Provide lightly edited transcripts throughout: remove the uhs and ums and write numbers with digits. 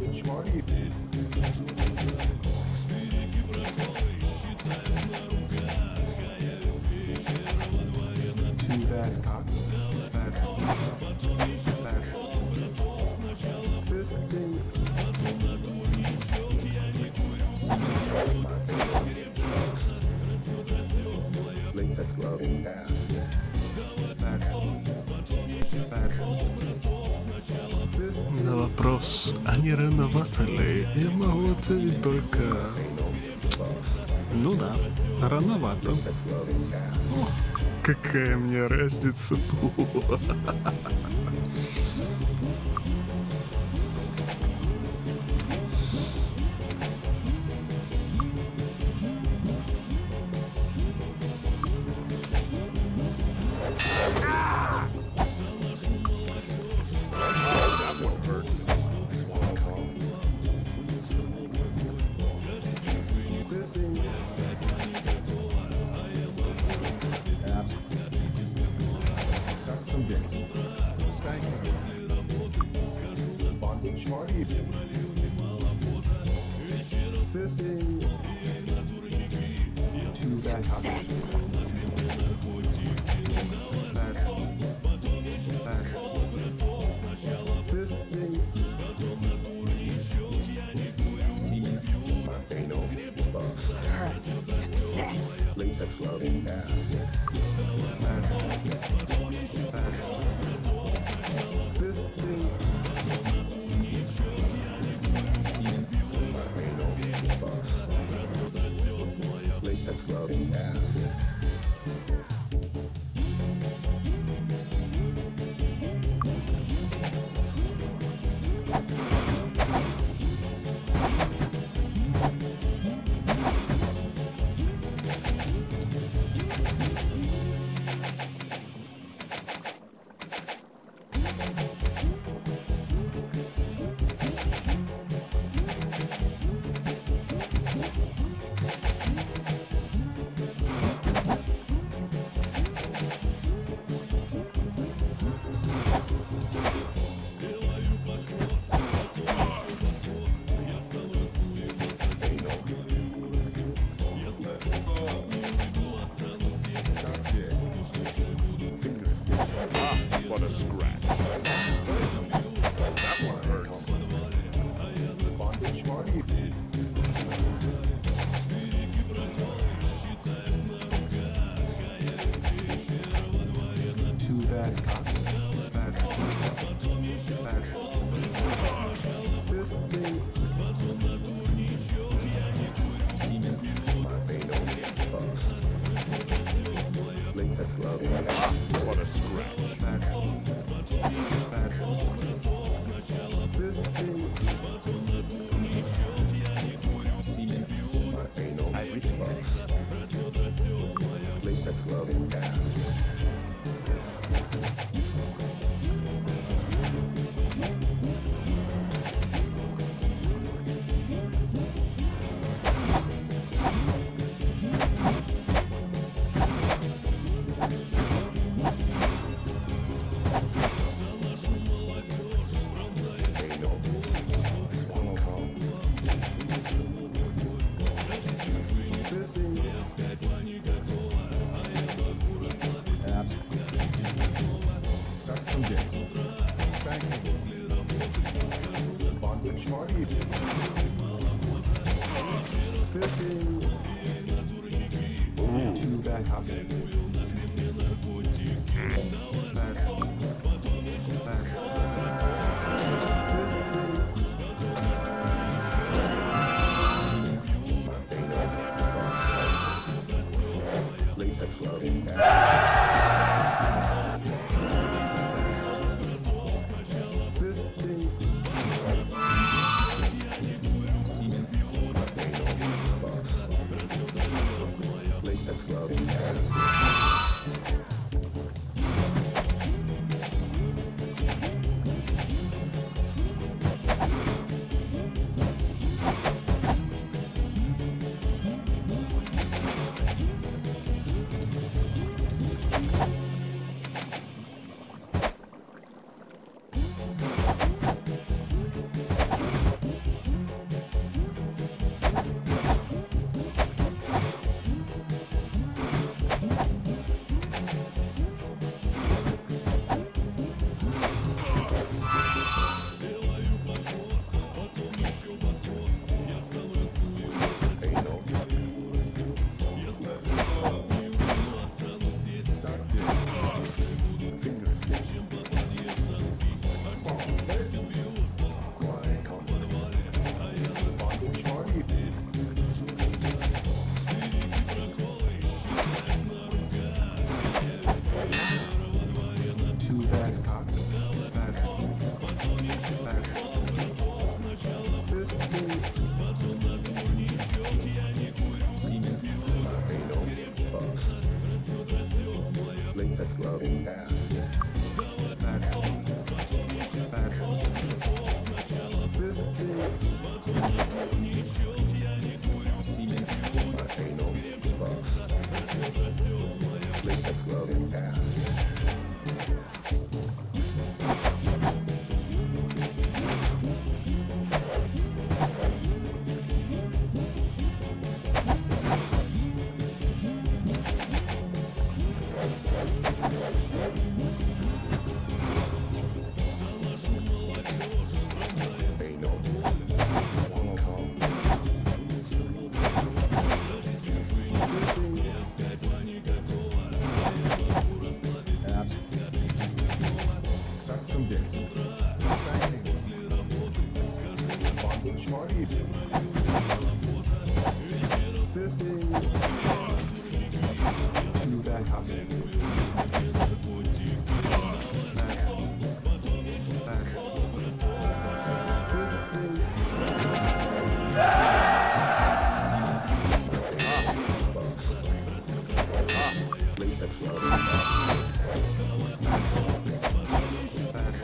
Bondage party. Two bad cops. Bad. Fisting. Latex loving ass. Bad. На вопрос, а не рановато ли, я могу ответить только... Ну да, рановато. О, какая мне разница. Suck some dick. Bondage party. Fisting. Two bad cops. Bad. Fisting. Anal. Latex loving ass. Bad. Fisting. Anal. Latex loving ass. What a scratch. That one hurts. Bondage party. Two bad cops. Bad. Fisting. Latex loving ass. What a scratch. Bad. Fisting. Anal. Latex loving ass. Anal. Swallow cum. Fisting. Ass. Suck some dick. Bondage party. Fisting. Two bad cops. Bad. Latex loving Fisting. Latex loving ass. exploding ass. Anal. Swallow calm. Ass. Suck some dick. Bondage party. Fisting. New bad cops. Back. Back. Fisting. Latex welding. Back.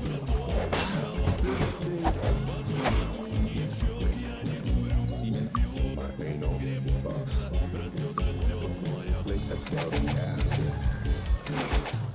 Fisting. Anal. Buff. Latex welding ass.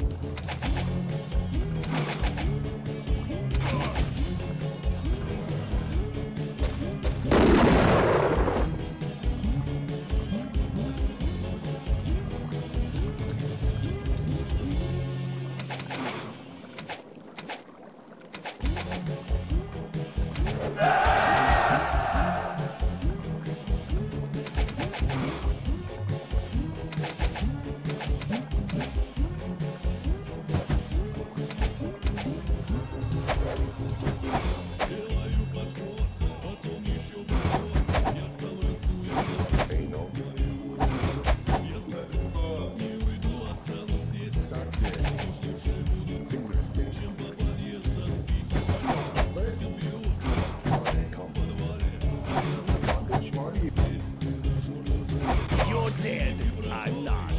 Anal. Suck dick. Finger stick. Bondage party. You're dead. I'm not.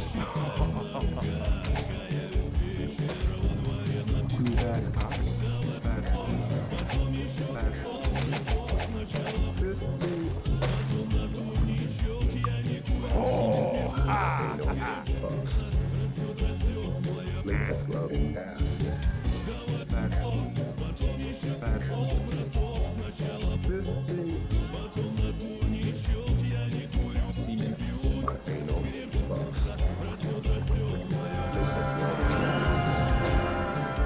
Two bad cops. Back. Back. Fisting. Buff. Latex welding ass. Back. Back. Fisting. Anal. Buff. Latex welding ass.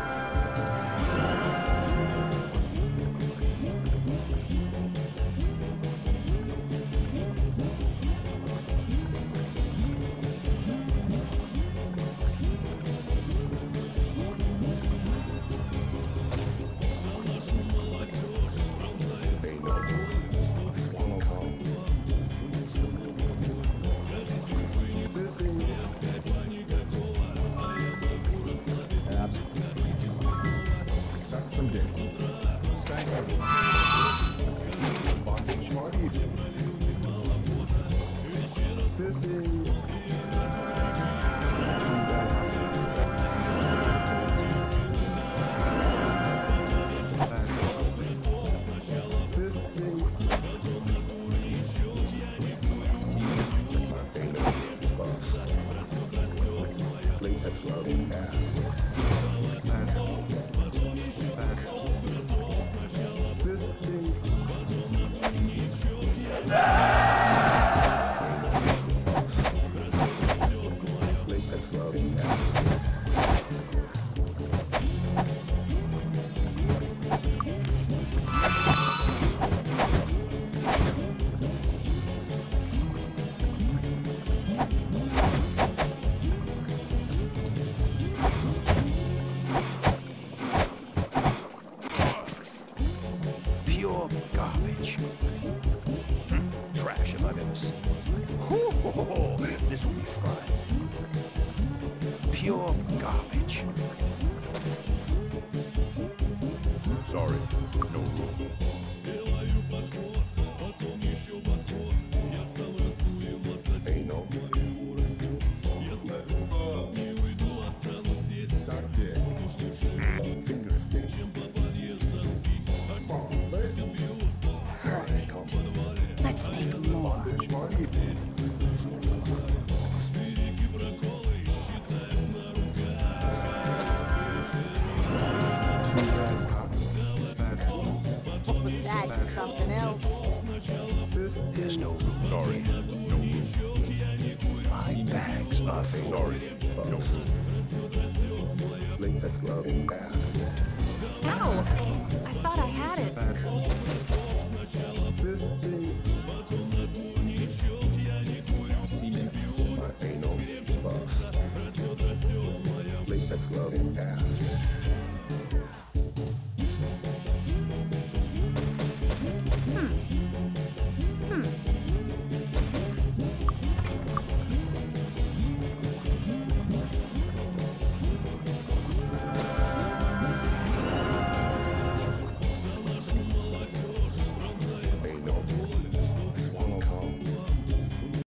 Anal. Swallow calm. Fisting. Ass. Suck some dick. Strangle. Bondage party. Fisting. Two bad cops. Back. Fisting. Anal. Buff. Latex welding ass. Back. Back. Fisting. Latex welding ass. Pure garbage. Trash if I've ever seen. Hoo-hoo-hoo. This will be fun. Pure garbage. Sorry, no room. Anal. Suck dick. Finger stick. Let's make more. Bondage party. Sorry. Latex glove.